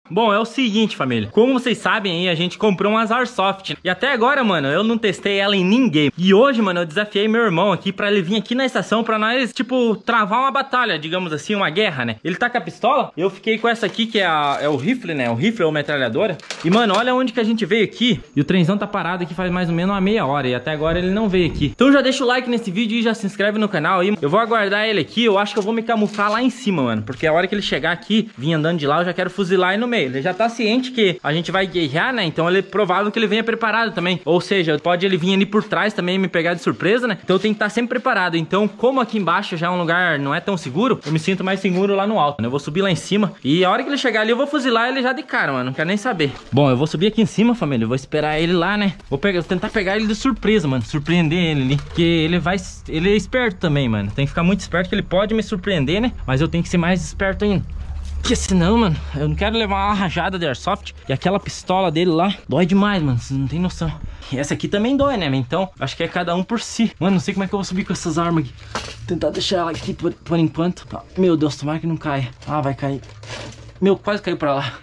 Bom, é o seguinte, família. Como vocês sabem aí, a gente comprou umas Airsoft. E até agora, mano, eu não testei ela em ninguém. E hoje, mano, eu desafiei meu irmão aqui pra ele vir aqui na estação pra nós, tipo, travar uma batalha, digamos assim, uma guerra, né? Ele tá com a pistola, eu fiquei com essa aqui, que é o rifle, né? O rifle ou metralhadora. E, mano, olha onde que a gente veio aqui. E o trenzão tá parado aqui faz mais ou menos uma meia hora. E até agora ele não veio aqui. Então já deixa o like nesse vídeo e já se inscreve no canal aí. Eu vou aguardar ele aqui. Eu acho que eu vou me camuflar lá em cima, mano. Porque a hora que ele chegar aqui, vir andando de lá, eu já quero fuzilar aí no meio. Ele já tá ciente que a gente vai guerrear, né? Então ele é provável que ele venha preparado também. Ou seja, pode ele vir ali por trás também e me pegar de surpresa, né? Então eu tenho que estar sempre preparado. Então, como aqui embaixo já é um lugar não é tão seguro, eu me sinto mais seguro lá no alto, né? Eu vou subir lá em cima e a hora que ele chegar ali eu vou fuzilar ele já de cara, mano. Não quero nem saber. Bom, eu vou subir aqui em cima, família. Eu vou esperar ele lá, né? Vou tentar pegar ele de surpresa, mano. Surpreender ele ali. Porque ele é esperto também, mano. Tem que ficar muito esperto que ele pode me surpreender, né? Mas eu tenho que ser mais esperto ainda. Porque senão, mano, eu não quero levar uma rajada de Airsoft. E aquela pistola dele lá dói demais, mano. Você não tem noção. E essa aqui também dói, né? Então, acho que é cada um por si. Mano, não sei como é que eu vou subir com essas armas aqui. Vou tentar deixar ela aqui por enquanto. Meu Deus, tomara que não caia. Ah, vai cair. Meu, quase caiu pra lá.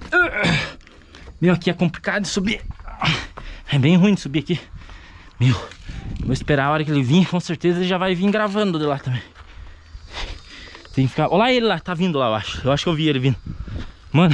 Meu, aqui é complicado de subir. É bem ruim de subir aqui. Meu, vou esperar a hora que ele vir. Com certeza ele já vai vir gravando de lá também. Tem que ficar... Olha lá ele lá, tá vindo lá, eu acho. Eu acho que eu vi ele vindo. Mano,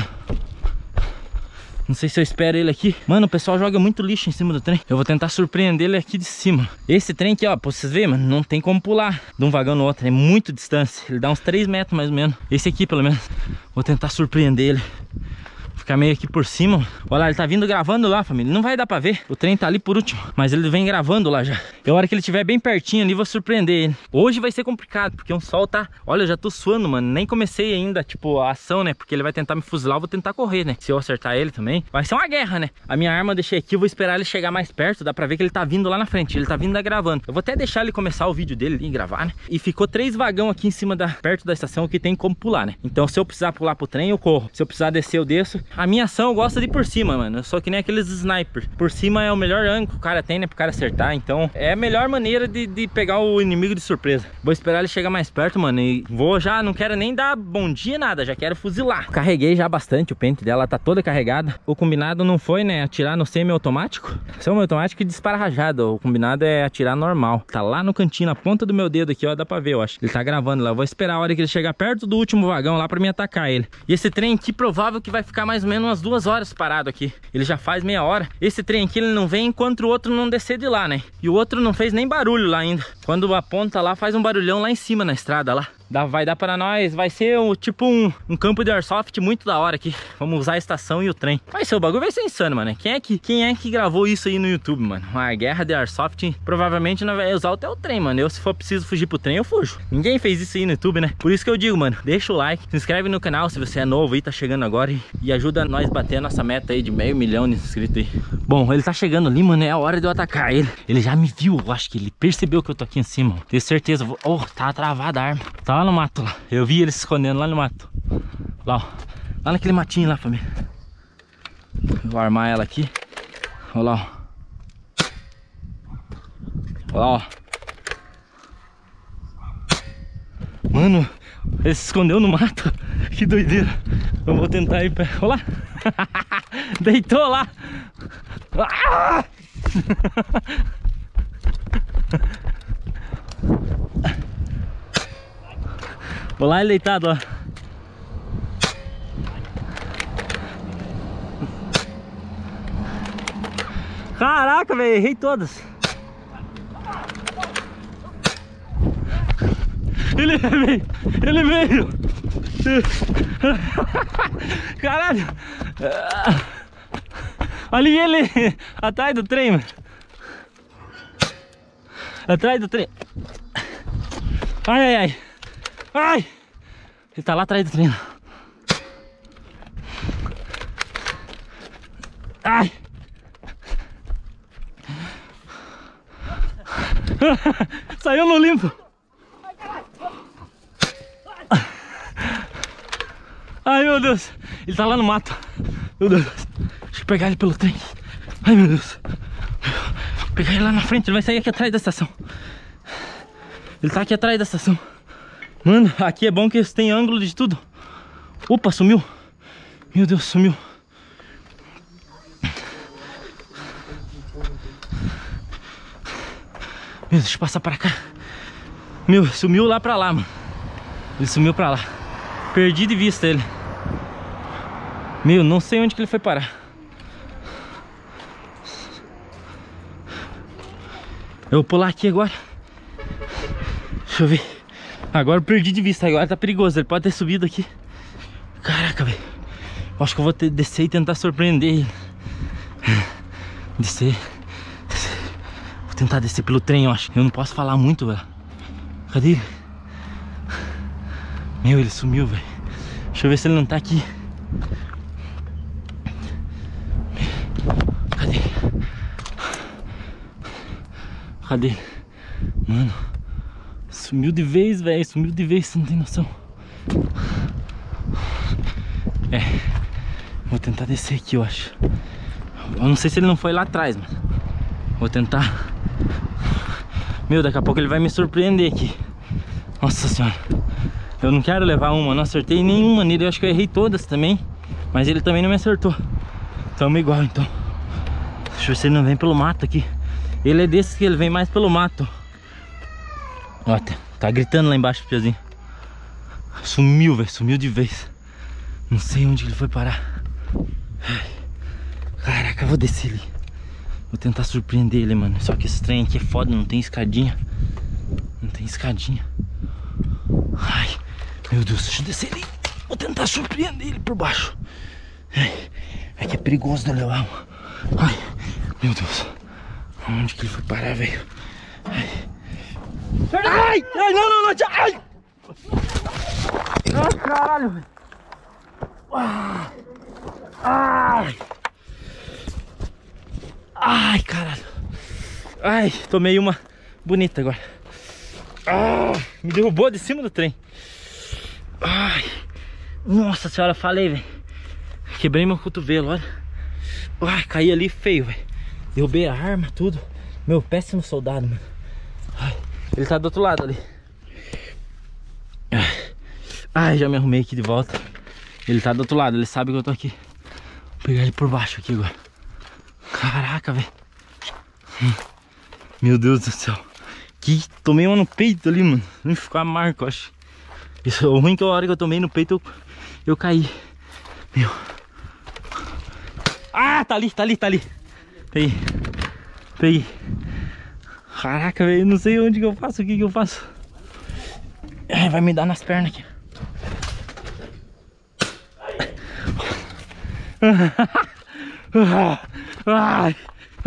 não sei se eu espero ele aqui. Mano, o pessoal joga muito lixo em cima do trem. Eu vou tentar surpreender ele aqui de cima. Esse trem aqui, ó, pra vocês verem, mano, não tem como pular de um vagão no outro. É muito distância. Ele dá uns 3 metros mais ou menos. Esse aqui, pelo menos. Vou tentar surpreender ele. Ficar meio aqui por cima. Olha lá, ele tá vindo gravando lá, família. Não vai dar pra ver. O trem tá ali por último. Mas ele vem gravando lá já. E a hora que ele estiver bem pertinho ali, vou surpreender ele. Hoje vai ser complicado, porque o sol tá... Olha, eu já tô suando, mano. Nem comecei ainda, tipo, a ação, né? Porque ele vai tentar me fuzilar, eu vou tentar correr, né? Se eu acertar ele também, vai ser uma guerra, né? A minha arma eu deixei aqui, eu vou esperar ele chegar mais perto. Dá pra ver que ele tá vindo lá na frente. Ele tá vindo gravando. Eu vou até deixar ele começar o vídeo dele e gravar, né? E ficou 3 vagão aqui em cima perto da estação que tem como pular, né? Então, se eu precisar pular pro trem, eu corro. Se eu precisar descer, eu desço. A minha ação eu gosto de ir por cima, mano. Eu sou que nem aqueles sniper. Por cima é o melhor ângulo que o cara tem, né? Pro cara acertar. Então é a melhor maneira de pegar o inimigo de surpresa. Vou esperar ele chegar mais perto, mano. E vou já, não quero nem dar bom dia, nada. Já quero fuzilar. Carreguei já bastante o pente dela, tá toda carregada. O combinado não foi, né? Atirar no semi-automático. Semi-automático e dispara rajada. O combinado é atirar normal. Tá lá no cantinho, na ponta do meu dedo aqui, ó. Dá pra ver, eu acho. Ele tá gravando lá. Eu vou esperar a hora que ele chegar perto do último vagão lá pra me atacar ele. E esse trem aqui, provável que vai ficar mais ou menos umas 2 horas parado aqui. Ele já faz meia hora. Esse trem aqui ele não vem enquanto o outro não descer de lá, né? E o outro não fez nem barulho lá ainda. Quando aponta lá, faz um barulhão lá em cima na estrada lá. Vai dar para nós, vai ser tipo um campo de Airsoft muito da hora aqui. Vamos usar a estação e o trem. Vai ser o bagulho, vai ser insano, mano. Quem é que gravou isso aí no YouTube, mano? Uma guerra de Airsoft, provavelmente não vai usar até o trem, mano. Eu, se for preciso fugir pro trem, eu fujo. Ninguém fez isso aí no YouTube, né? Por isso que eu digo, mano, deixa o like, se inscreve no canal se você é novo aí, tá chegando agora e ajuda nós a bater a nossa meta aí de 500 mil de inscritos aí. Bom, ele tá chegando ali, mano, é a hora de eu atacar ele. Ele já me viu, eu acho que ele percebeu que eu tô aqui em cima. Tenho certeza, oh, tá travada a arma. Tá lá no mato lá. Eu vi ele se escondendo lá no mato. Lá, ó. Lá naquele matinho lá, família. Vou armar ela aqui. Olha lá, ó. Olha lá, ó. Mano, ele se escondeu no mato. Que doideira. Eu vou tentar ir pra... Olha lá. Deitou lá. Ah! Olha lá ele deitado, ó. Caraca, velho, errei todas. Ele veio. Ele veio. Caralho. Olha ele atrás do trem, mano. Atrás do trem. Ai, ai, ai. Ai! Ele tá lá atrás do trem. Ai! Saiu no limpo. Ai, meu Deus. Ele tá lá no mato. Meu Deus. Deixa eu pegar ele pelo trem. Ai, meu Deus. Vou pegar ele lá na frente. Ele vai sair aqui atrás da estação. Ele tá aqui atrás da estação. Mano, aqui é bom que tem ângulo de tudo. Opa, sumiu. Meu Deus, sumiu. Meu, deixa eu passar pra cá. Meu, sumiu lá pra lá, mano. Ele sumiu pra lá. Perdi de vista ele. Meu, não sei onde que ele foi parar. Eu vou pular aqui agora. Deixa eu ver. Agora eu perdi de vista. Agora tá perigoso. Ele pode ter subido aqui. Caraca, velho. Acho que eu vou ter que descer e tentar surpreender ele. Descer. Vou tentar descer pelo trem, eu acho. Eu não posso falar muito, velho. Cadê ele? Meu, ele sumiu, velho. Deixa eu ver se ele não tá aqui. Cadê? Cadê? Mano, sumiu de vez, velho. Sumiu de vez, você não tem noção. É, vou tentar descer aqui, eu acho. Eu não sei se ele não foi lá atrás, mano. Vou tentar. Meu, daqui a pouco ele vai me surpreender aqui. Nossa senhora. Eu não quero levar uma, não acertei nenhuma nele. Eu acho que eu errei todas também. Mas ele também não me acertou. Tamo igual, então. Deixa eu ver se ele não vem pelo mato aqui. Ele é desses que ele vem mais pelo mato. Ó, tá gritando lá embaixo, Piazinho. Sumiu, velho, sumiu de vez. Não sei onde ele foi parar. Ai, caraca, eu vou descer ali. Vou tentar surpreender ele, mano. Só que esse trem aqui é foda, não tem escadinha. Não tem escadinha. Ai, meu Deus, deixa eu descer ali. Vou tentar surpreender ele por baixo. Ai, é que é perigoso de eu levar uma. Ai, meu Deus. Onde que ele foi parar, velho? Ai, ai, ai, não, ai! Ai, caralho, velho. Ai! Ai, caralho. Ai, tomei uma bonita agora. Me derrubou de cima do trem. Ai, nossa senhora, falei, velho. Quebrei meu cotovelo, olha. Ai, caí ali feio, velho. Derrubei a arma, tudo. Meu, péssimo soldado, mano. Ai, ele tá do outro lado ali. Ai, já me arrumei aqui de volta. Ele tá do outro lado, ele sabe que eu tô aqui. Vou pegar ele por baixo aqui agora. Caraca, velho. Meu Deus do céu. Que tomei uma no peito ali, mano. Não ficou a marca, eu acho. Isso, o ruim é que a hora que eu tomei no peito eu caí. Meu. Ah, tá ali. Peguei. Caraca, velho, não sei onde que eu faço, o que que eu faço. Ai, vai me dar nas pernas aqui. Ai.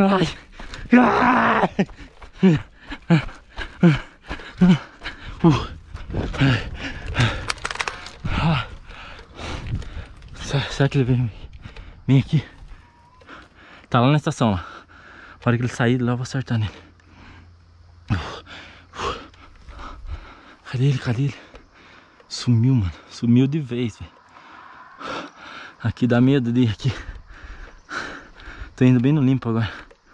Será que ele vem aqui? Tá lá na estação lá. A hora que ele sair lá eu vou acertar nele. Cadê ele? Sumiu, mano. Sumiu de vez, velho. Aqui dá medo de ir aqui. Tô indo bem no limpo agora.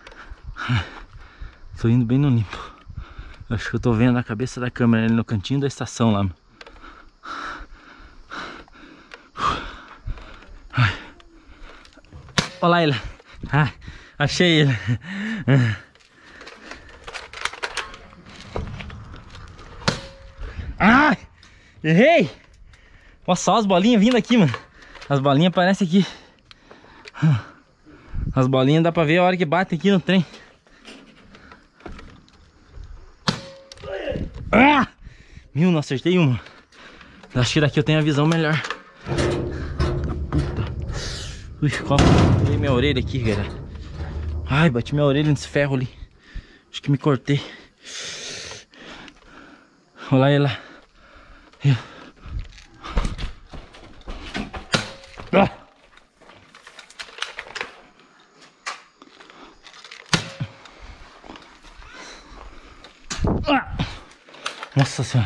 Tô indo bem no limpo. Acho que eu tô vendo a cabeça da câmera ali no cantinho da estação lá, mano. Olha lá ele. Ah, achei ele. Ah, errei. Olha só as bolinhas vindo aqui, mano. As bolinhas aparecem aqui. As bolinhas dá pra ver a hora que bate aqui no trem. Ah! Meu, não acertei uma. Acho que daqui eu tenho a visão melhor. Puta. Ui, quase cortei minha orelha aqui, cara. Ai, bati minha orelha nesse ferro ali. Acho que me cortei. Olha ela. Nossa senhora.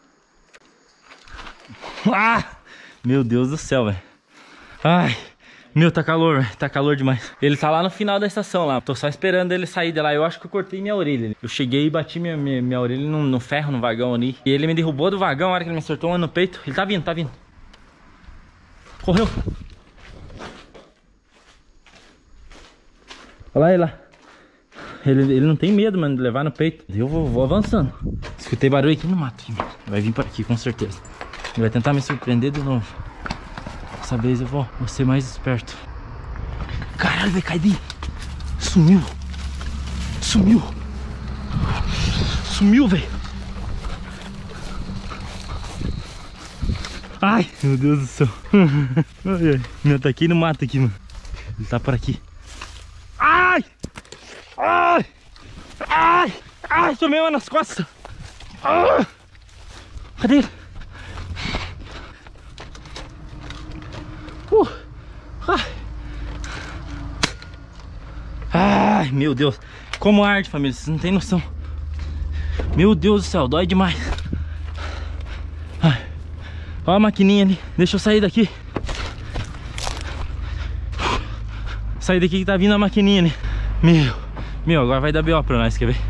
Ah! Meu Deus do céu, velho. Ai, Meu, tá calor demais. Ele tá lá no final da estação lá. Tô só esperando ele sair de lá. Eu acho que eu cortei minha orelha. Eu cheguei e bati minha orelha no ferro, no vagão ali. E ele me derrubou do vagão, a hora que ele me acertou uma no peito. Ele tá vindo, tá vindo. Correu. Olha lá ele lá. Ele não tem medo, mano, de levar no peito. Eu vou avançando. Escutei barulho aqui no mato. Vai vir por aqui, com certeza. Ele vai tentar me surpreender de novo. Dessa vez eu vou ser mais esperto. Caralho, vai cair de... Sumiu. Sumiu, velho. Ai, meu Deus do céu. Meu, tá aqui no mato aqui, mano. Ele tá por aqui. Ai! Ai! Ai! Ai! Tomei uma nas costas. Ah! Cadê ele? Ai, meu Deus. Como arde, família, vocês não tem noção. Meu Deus do céu, dói demais. Ai. Olha a maquininha ali. Deixa eu sair daqui. Sair daqui que tá vindo a maquininha ali. Meu, agora vai dar BO pra nós, quer ver?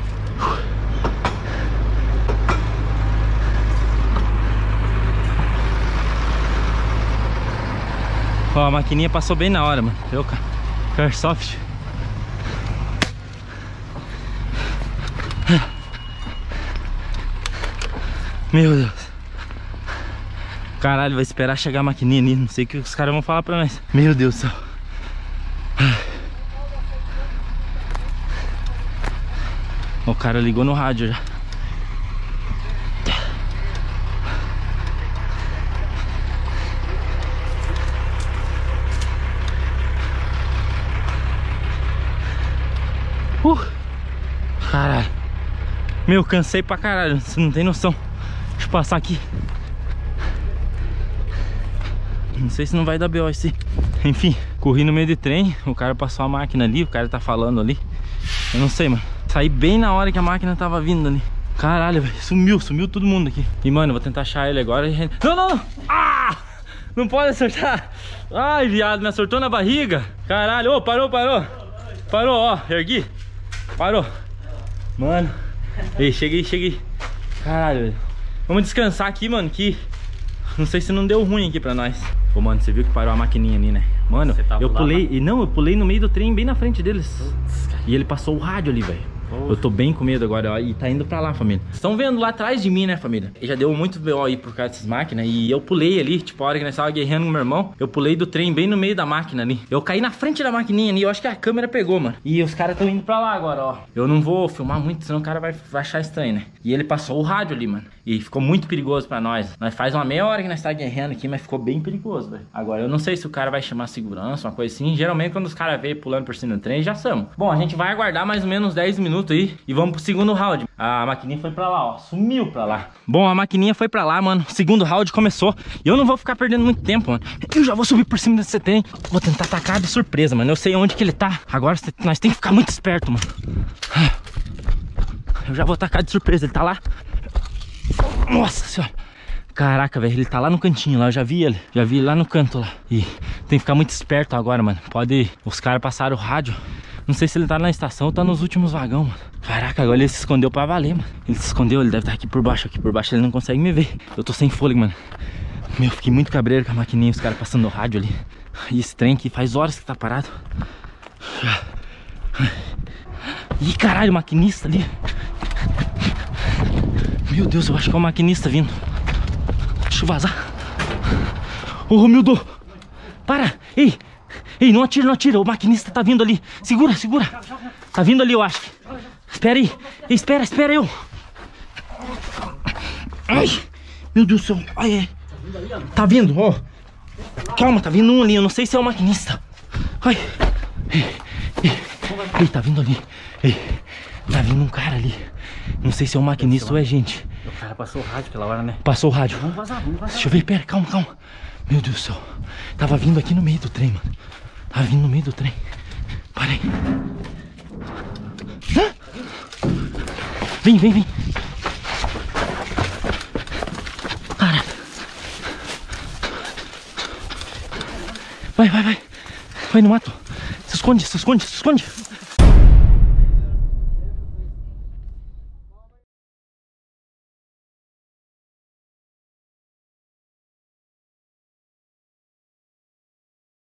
Ó, a maquininha passou bem na hora, mano. Eu, Airsoft. Meu Deus. Caralho, vai esperar chegar a maquininha ali. Não sei o que os caras vão falar pra nós. Meu Deus do céu. O cara ligou no rádio já. Caralho. Meu, cansei pra caralho. Você não tem noção. Deixa eu passar aqui. Não sei se não vai dar BO esse. Enfim, corri no meio de trem. O cara passou a máquina ali. O cara tá falando ali. Eu não sei, mano. Saí bem na hora que a máquina tava vindo ali. Caralho, velho. Sumiu todo mundo aqui. E, mano, eu vou tentar achar ele agora. Não! Ah! Não pode acertar. Ai, viado, me acertou na barriga. Caralho, ô, parou. Parou, ó, ergui. Parou. Mano. Ei, cheguei. Caralho, velho. Vamos descansar aqui, mano, que... Não sei se não deu ruim aqui pra nós. Ô, mano, você viu que parou a maquininha ali, né? Mano, eu pulei... E não, eu pulei no meio do trem, bem na frente deles. Putz, e ele passou o rádio ali, velho. Eu tô bem com medo agora, ó, e tá indo pra lá, família. Estão vendo lá atrás de mim, né, família? E já deu muito BO aí por causa dessas máquinas. E eu pulei ali, tipo, a hora que nós tava guerreando com meu irmão, eu pulei do trem bem no meio da máquina ali. Eu caí na frente da maquininha ali, eu acho que a câmera pegou, mano. E os caras tão indo pra lá agora, ó. Eu não vou filmar muito, senão o cara vai achar estranho, né? E ele passou o rádio ali, mano. E ficou muito perigoso pra nós. Nós faz uma meia hora que nós tá guerreando aqui, mas ficou bem perigoso, velho. Agora, eu não sei se o cara vai chamar segurança, uma coisa assim. Geralmente, quando os caras veem pulando por cima do trem, já são. Bom, a gente vai aguardar mais ou menos 10 minutos aí e vamos pro segundo round. A maquininha foi pra lá, ó. Sumiu pra lá. Bom, a maquininha foi pra lá, mano. O segundo round começou. E eu não vou ficar perdendo muito tempo, mano. Eu já vou subir por cima desse trem. Vou tentar atacar de surpresa, mano. Eu sei onde que ele tá. Agora nós tem que ficar muito esperto, mano. Eu já vou atacar de surpresa. Ele tá lá. Nossa senhora. Caraca, velho, ele tá lá no cantinho lá, eu já vi ele. Já vi ele lá no canto lá. E tem que ficar muito esperto agora, mano. Pode... Os caras passaram o rádio. Não sei se ele tá na estação ou tá nos últimos vagões, mano. Caraca, agora ele se escondeu pra valer, mano. Ele se escondeu, ele deve estar aqui por baixo. Aqui por baixo ele não consegue me ver. Eu tô sem fôlego, mano. Meu, fiquei muito cabreiro com a maquininha, os caras passando o rádio ali. E esse trem aqui faz horas que tá parado. Ih, caralho, o maquinista ali. Meu Deus, eu acho que é o maquinista vindo. Deixa eu vazar. Ô, Romildo, para. Ei, não atira. O maquinista tá vindo ali. Segura. Tá vindo ali, eu acho. Espera aí. Espera eu. Ai, meu Deus do céu. Ai. Tá vindo, ó. Calma, tá vindo um ali. Eu não sei se é o maquinista. Ai. Ei, tá vindo ali. Ei, tá vindo um cara ali. Não sei se é o maquinista ou é gente. O cara passou o rádio pela hora, né? Passou o rádio. Vamos vazar. Deixa eu ver, pera, calma. Meu Deus do céu. Tava vindo aqui no meio do trem, mano. Tava vindo no meio do trem. Para aí. Vem. Cara. Vai. Vai no mato. Se esconde, se esconde, se esconde.